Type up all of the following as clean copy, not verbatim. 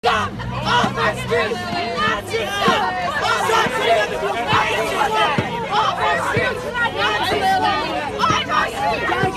Stop! Off our streets! Nazis! Stop! Off our streets! Nazis! Off our streets! Nazis! Off our streets!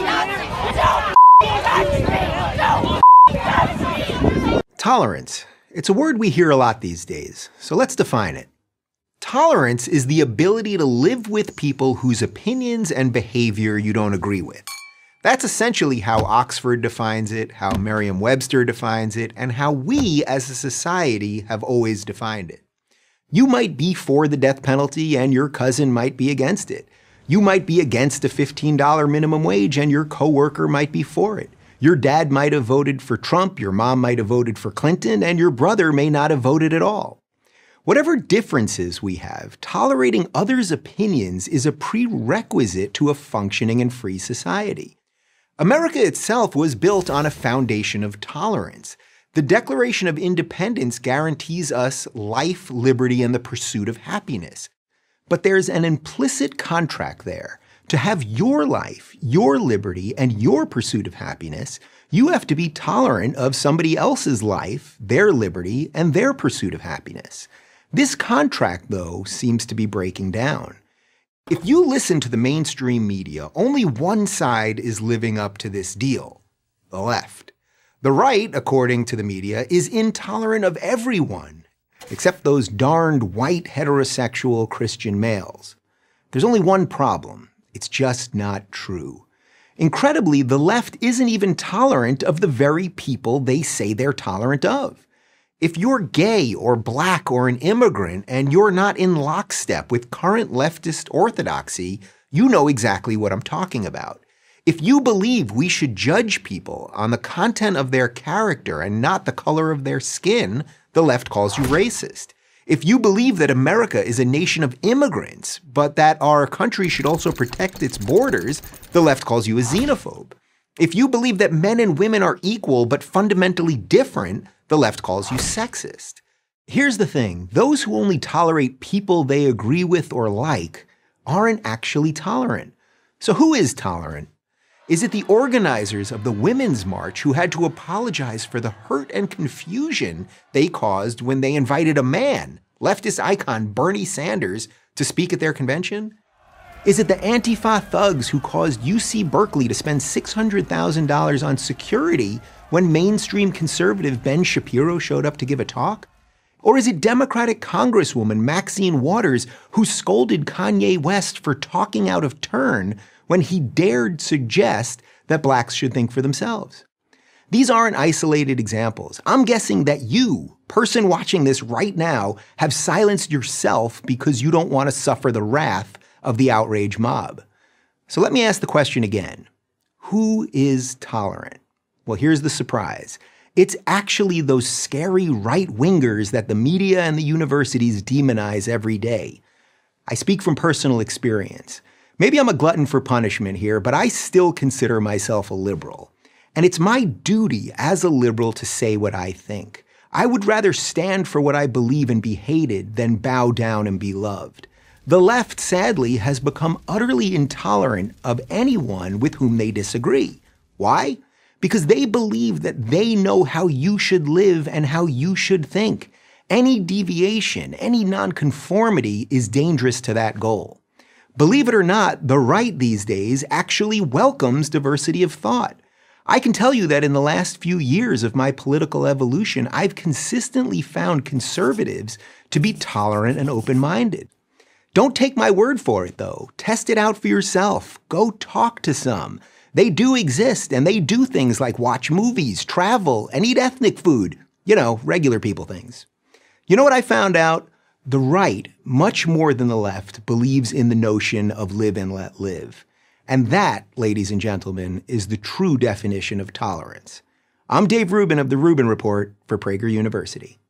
Nazis! Don't touch me! Tolerance. It's a word we hear a lot these days, so let's define it. Tolerance is the ability to live with people whose opinions and behavior you don't agree with. That's essentially how Oxford defines it, how Merriam-Webster defines it, and how we as a society have always defined it. You might be for the death penalty and your cousin might be against it. You might be against a $15 minimum wage and your coworker might be for it. Your dad might have voted for Trump, your mom might have voted for Clinton, and your brother may not have voted at all. Whatever differences we have, tolerating others' opinions is a prerequisite to a functioning and free society. America itself was built on a foundation of tolerance. The Declaration of Independence guarantees us life, liberty, and the pursuit of happiness. But there's an implicit contract there. To have your life, your liberty, and your pursuit of happiness, you have to be tolerant of somebody else's life, their liberty, and their pursuit of happiness. This contract, though, seems to be breaking down. If you listen to the mainstream media, only one side is living up to this deal: the left. The right, according to the media, is intolerant of everyone, except those darned white heterosexual Christian males. There's only one problem. It's just not true. Incredibly, the left isn't even tolerant of the very people they say they're tolerant of. If you're gay or black or an immigrant and you're not in lockstep with current leftist orthodoxy, you know exactly what I'm talking about. If you believe we should judge people on the content of their character and not the color of their skin, the left calls you racist. If you believe that America is a nation of immigrants, but that our country should also protect its borders, the left calls you a xenophobe. If you believe that men and women are equal but fundamentally different, the left calls you sexist. Here's the thing, those who only tolerate people they agree with or like aren't actually tolerant. So who is tolerant? Is it the organizers of the Women's March who had to apologize for the hurt and confusion they caused when they invited a man, leftist icon Bernie Sanders, to speak at their convention? Is it the Antifa thugs who caused UC Berkeley to spend $600,000 on security when mainstream conservative Ben Shapiro showed up to give a talk? Or is it Democratic Congresswoman Maxine Waters who scolded Kanye West for talking out of turn when he dared suggest that blacks should think for themselves? These aren't isolated examples. I'm guessing that you, person watching this right now, have silenced yourself because you don't want to suffer the wrath of the outrage mob. So let me ask the question again. Who is tolerant? Well, here's the surprise. It's actually those scary right-wingers that the media and the universities demonize every day. I speak from personal experience. Maybe I'm a glutton for punishment here, but I still consider myself a liberal. And it's my duty as a liberal to say what I think. I would rather stand for what I believe and be hated than bow down and be loved. The left, sadly, has become utterly intolerant of anyone with whom they disagree. Why? Because they believe that they know how you should live and how you should think. Any deviation, any nonconformity is dangerous to that goal. Believe it or not, the right these days actually welcomes diversity of thought. I can tell you that in the last few years of my political evolution, I've consistently found conservatives to be tolerant and open-minded. Don't take my word for it, though. Test it out for yourself. Go talk to some. They do exist, and they do things like watch movies, travel, and eat ethnic food. You know, regular people things. You know what I found out? The right, much more than the left, believes in the notion of live and let live. And that, ladies and gentlemen, is the true definition of tolerance. I'm Dave Rubin of The Rubin Report for Prager University.